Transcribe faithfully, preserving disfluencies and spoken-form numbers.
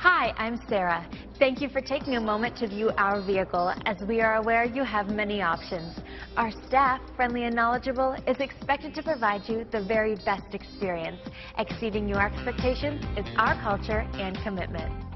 Hi, I'm Sarah. Thank you for taking a moment to view our vehicle, as we are aware you have many options. Our staff, friendly and knowledgeable, is expected to provide you the very best experience. Exceeding your expectations is our culture and commitment.